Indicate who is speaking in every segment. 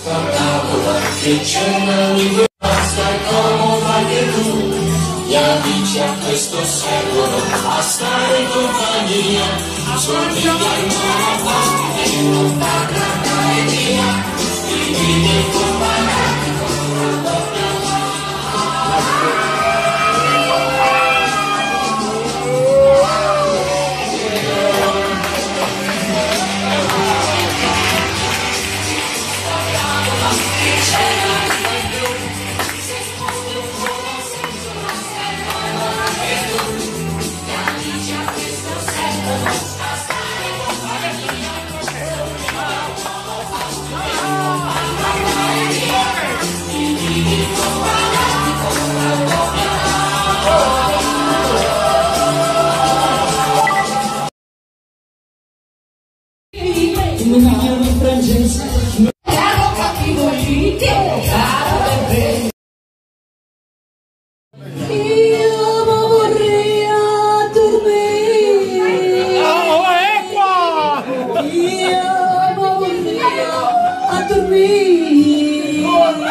Speaker 1: Che c'è stai comodo anche tu, gli amici a questo servono a stare in compagnia, sorridiamo la parte e non fa guardare via, ti viene comparati con una doppia.
Speaker 2: Un milione in francese, caro cattivo lite, caro bebè. Io ma vorrei a dormire.
Speaker 3: Oh, è qua!
Speaker 2: Io ma vorrei a dormire.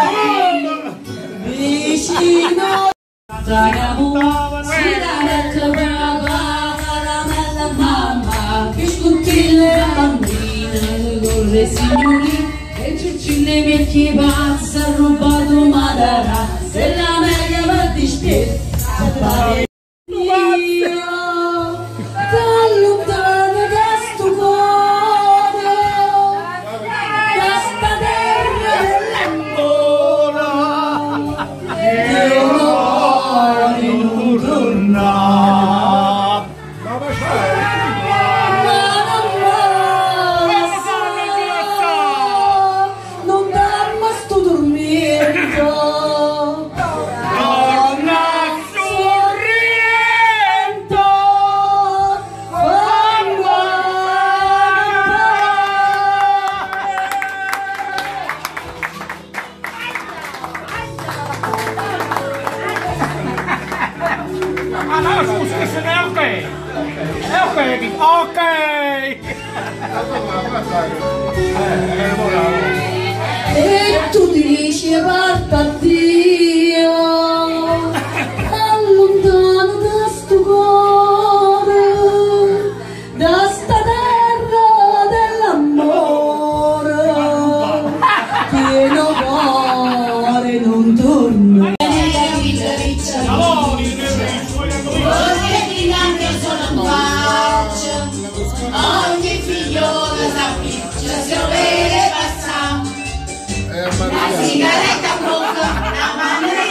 Speaker 2: Vicino Tragamo, si dà la brava, caramella mamma, che scontille la bambina. Le signori e ciuccine vecchie pazze ha rubato Madara se la meglio va di spiegare io da lontano da sto cuore da sta terra dell'amore io non torna.
Speaker 3: Ah no, scusa, che se ne è ok! È ok! Ok!
Speaker 2: E tu dici guarda Dio allontano da sto cuore da sta terra dell'amore pieno cuore non torno.
Speaker 1: Ogni figliola s'appiccia, si vede passare, la sigaretta pronta, la mano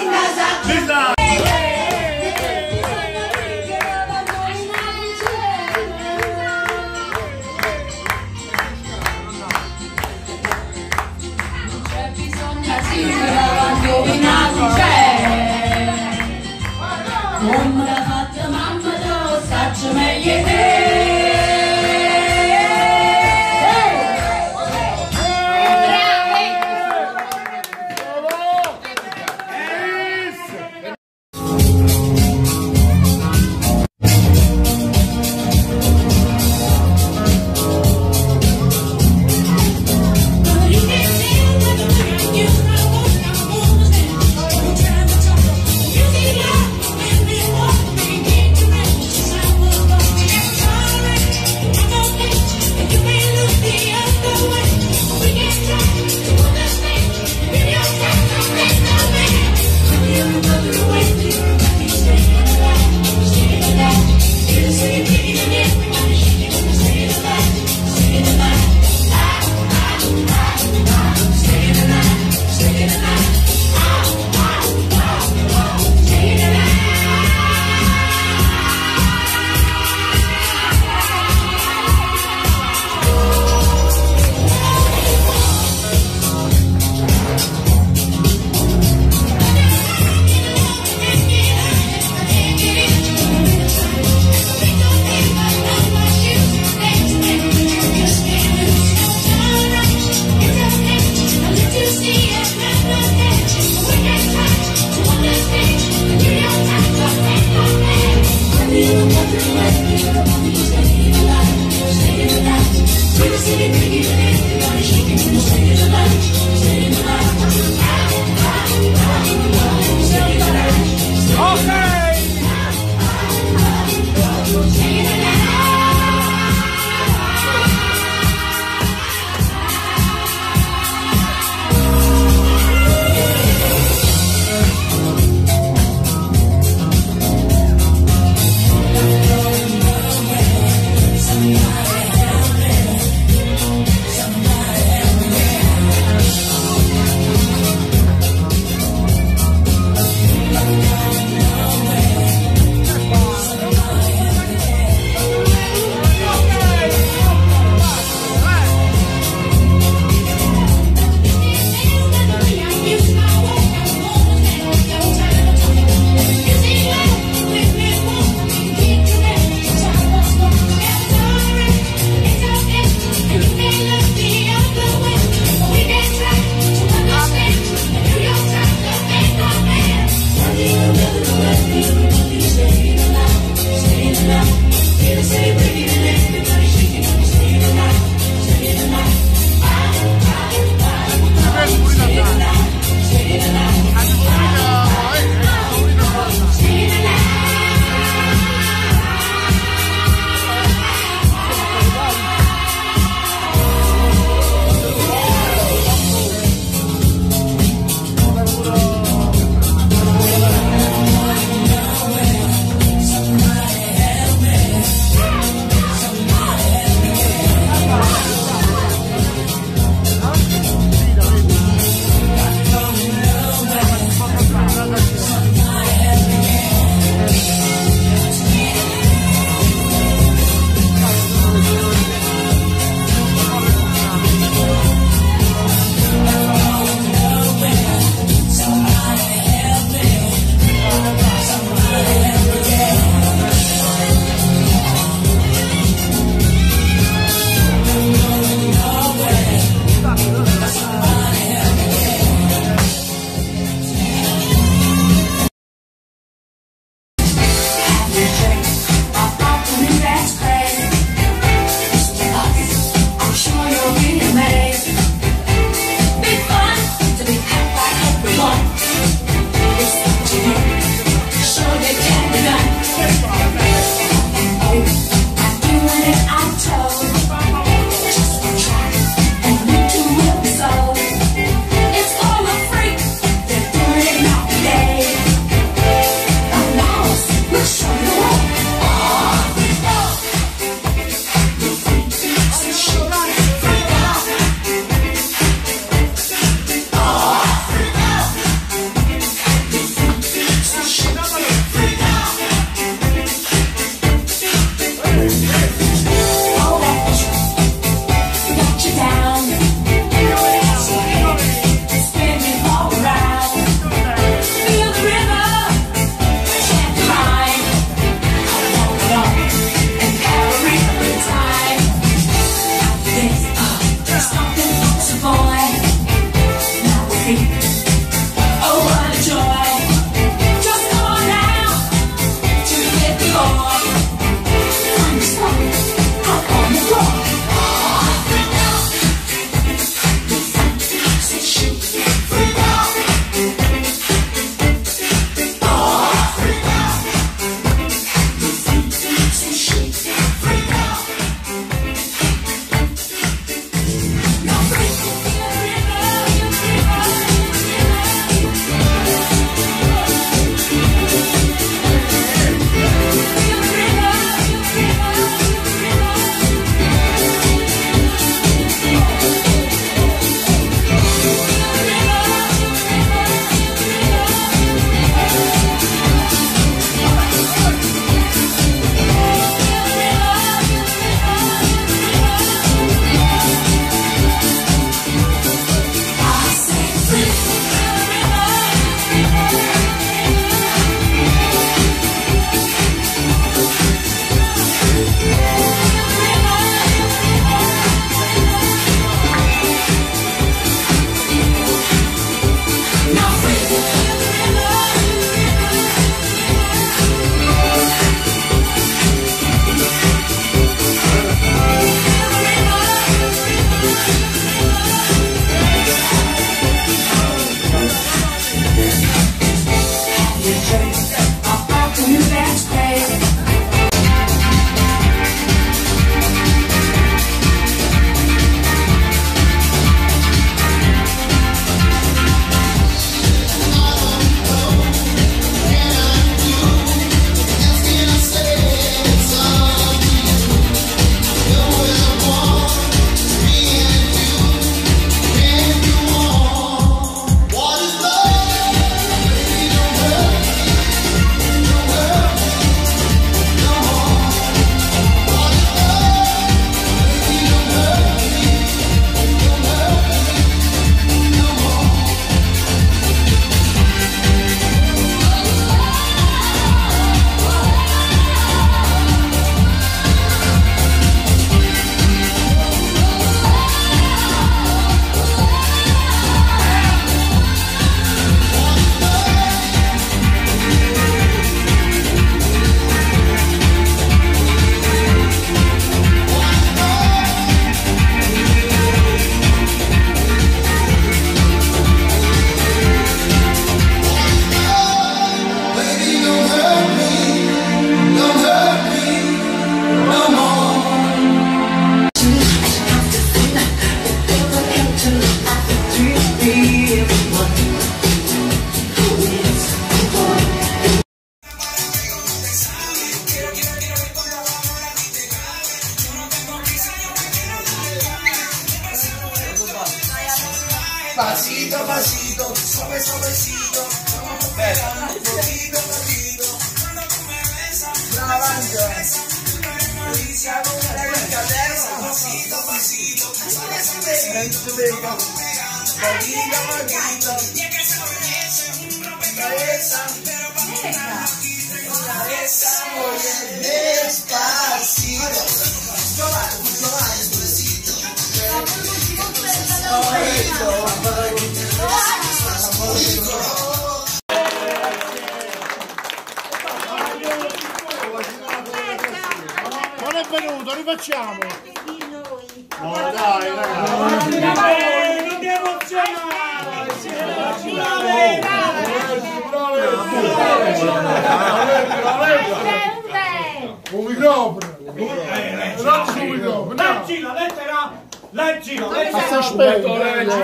Speaker 4: Pasito, pasito, suave, suavecito. Poquito, poquito. Cuando tú me besas, la cabeza. Pasito, pasito, suave, suavecito. Poquito, poquito. Llega esa belleza, un rompecabezas. Pero vamos a cabeza, oye, despacito.
Speaker 5: Non è venuto, rifacciamo.
Speaker 6: No, dai, ragazzi.
Speaker 3: Non ti
Speaker 5: Un microfono.
Speaker 3: Leggi la lettera. Leggi la lettera.
Speaker 5: Aspetta,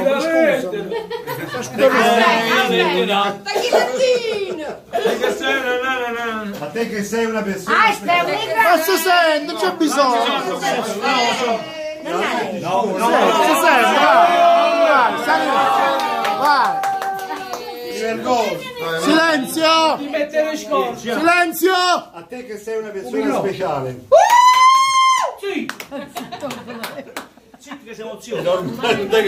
Speaker 6: A te che sei una persona.
Speaker 5: ma si sente, c'è bisogno. Si sente, vai.
Speaker 6: Ti vergogni.
Speaker 5: Silenzio. Silenzio.
Speaker 6: A te che sei una persona speciale.
Speaker 3: Sì. Sì, che siamo zio.
Speaker 6: Non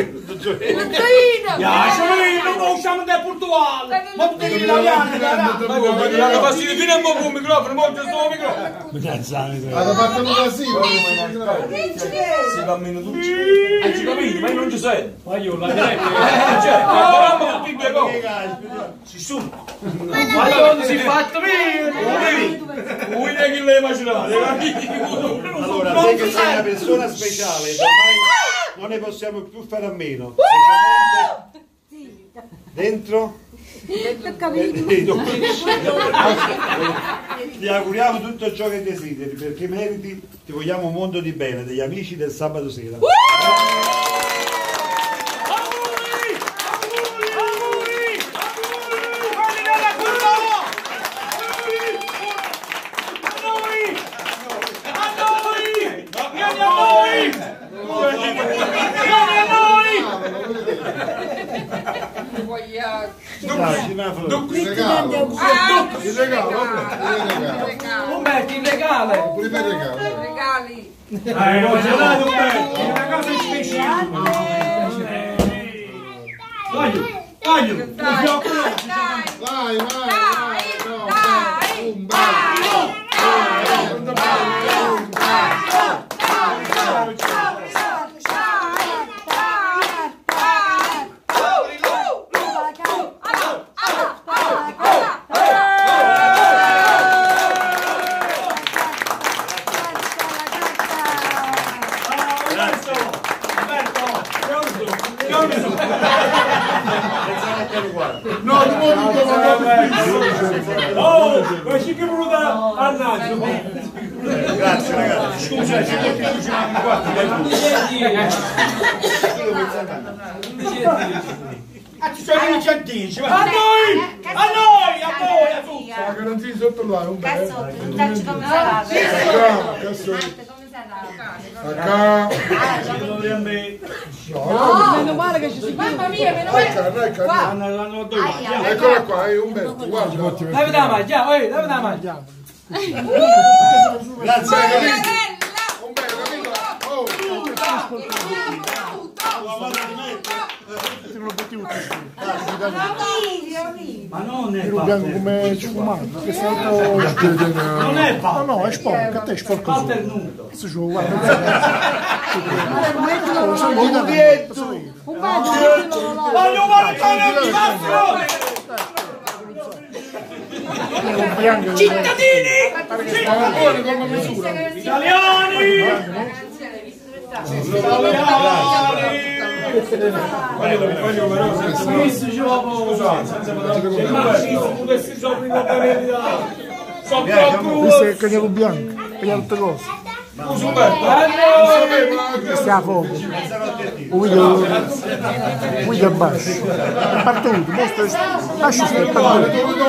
Speaker 3: usciamo da Portugal. Ma tutti gli italiani,
Speaker 7: La passi fino a un po' con il microfono, monta sto microfono.
Speaker 5: Avete fatto così.
Speaker 7: Si cammina tutti. Ci cammini, ma io non ci sei. Ma io la diretta. Parliamo tutti e due cose. Si sono. Ma non si fatto bene. Vuoi che le immaginate?
Speaker 6: Allora, te che sei una persona speciale, ormai non ne possiamo più fare a meno. Dentro? Ti auguriamo tutto ciò che desideri, perché meriti, ti vogliamo un mondo di bene, degli amici del sabato sera.
Speaker 5: Il regalo.
Speaker 7: Umberto, il regalo.
Speaker 5: Pure per regalo.
Speaker 8: Regali.
Speaker 3: non ce l'hai Umberto, è una cosa speciale. Voglio,
Speaker 5: Vai. No,
Speaker 3: oh, così che voluta al naso.
Speaker 6: Grazie ragazzi. Scusa, ci portiamo qua.
Speaker 3: Ci sono i centini. A tutti.
Speaker 5: la garanzia sotto là, un
Speaker 8: Cazzo, dacci come sarà.
Speaker 2: Meno male che ci si
Speaker 8: Mamma mia, meno male.
Speaker 5: Eccola qua, Umberto, guarda.
Speaker 7: Dove da mangiare? Dove da mangiare?
Speaker 6: Grazie ragazzi.
Speaker 5: Umberto,
Speaker 3: Ma non è
Speaker 5: bianco come sfumato, che salto.
Speaker 3: Non è fatto.
Speaker 5: No, è sporco, a te è sporco.
Speaker 3: Alternuto.
Speaker 5: Si giù, guarda. Sono dietro.
Speaker 3: Voglio marcare il cittadini! Italiani!
Speaker 5: Questo è il cagnolo bianco, e altre cose. Questa è a fuoco. Guida a basso. È partuto, lascia stare, è partuto.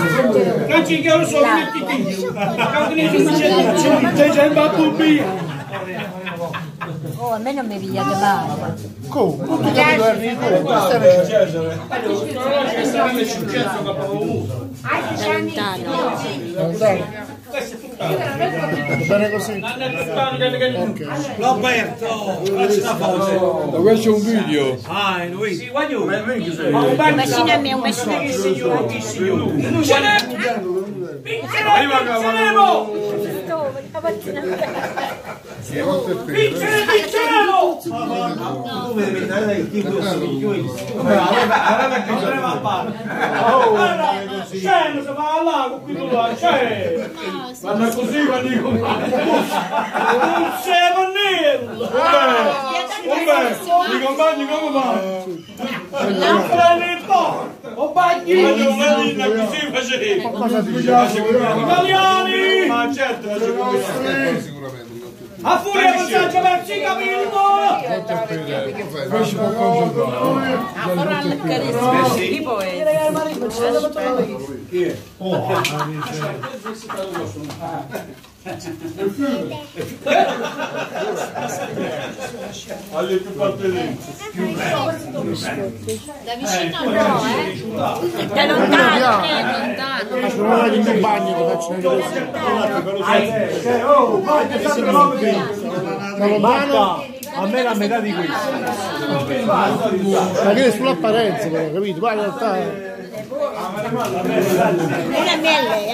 Speaker 3: Non ci chiaro solo mettiti. Quando ne dice c'è già il battubì.
Speaker 9: Oh, a me non mi pigliate male.
Speaker 5: Come? Tutti i governi questa è bene così.
Speaker 7: Roberto, facci una foto.
Speaker 5: Ma questo è un video.
Speaker 7: Ah, lui. Sì, voglio.
Speaker 9: Un bacino a me, un bacino.
Speaker 3: Non ce n'è! Vinceremo! Vinceremo! C'è, non si fa al lago qui là, c'è! Vanno così, vanno dico non c'è nero! I compagni come vanno? Non prendi il porto! O bagni! Così facevi! Italiani! Ma certo, a furia passaggio verso i capelli!
Speaker 5: Poi ci può concentrare.
Speaker 8: A forrare carissimo. Tipo è.
Speaker 7: Chi è? Alle più parte
Speaker 9: Da vicino no, Da lontano, lontano.
Speaker 5: Ma sono andati in un bagno che faccio da lontano.
Speaker 2: A me la metà di questo.
Speaker 5: Ma che è sull'apparenza però, capito? Ma in realtà
Speaker 9: Una mele,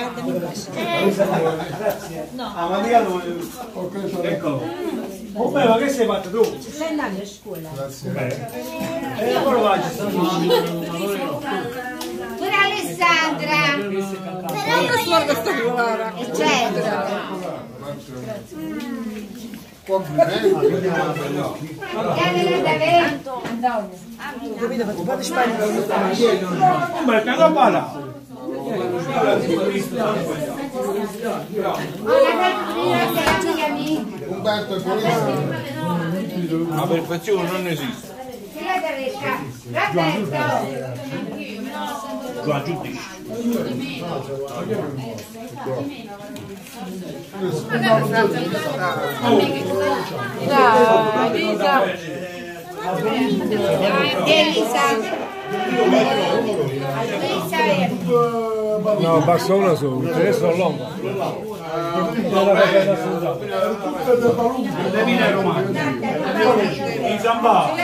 Speaker 3: Eccolo. Oh beh, ma che sei fatto tu?
Speaker 9: stai andando a scuola?
Speaker 3: E ora vai,
Speaker 9: Pure Alessandra!
Speaker 8: Però io sono speculare.
Speaker 9: Eccetera!
Speaker 3: un bel caso balla.
Speaker 5: Umberto è buonissimo.
Speaker 7: La perfezione non esiste. Già giudice.
Speaker 2: No, basta una sola, adesso sono lunga.
Speaker 3: Levina romano. In Zambà.